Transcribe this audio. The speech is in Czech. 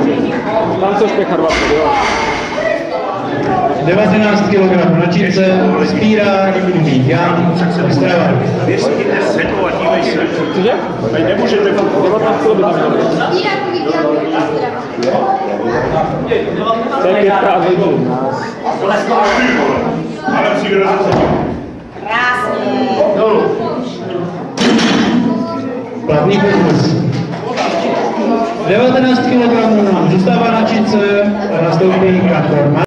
Tam to spěchá 20, jo. 19 kg na čince, Spírák, Jan, Ostrava. Cože? Nemůžete 19 kg by tam mělo. To je 5 a 2. Ale přijde zase. Krásně. Platný pokus. 19 kg nám zůstává na čince a nastoupí Krator.